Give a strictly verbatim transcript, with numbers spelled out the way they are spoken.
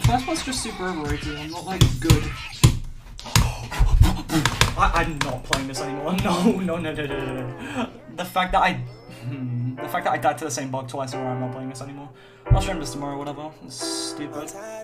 Flashpoint's just super overrated. I'm not like good. I, I'm not playing this anymore. No, no, no, no, no, no. The fact that I, hmm, the fact that I died to the same bug twice, or I'm not playing this anymore. I'll stream this tomorrow, whatever. It's stupid.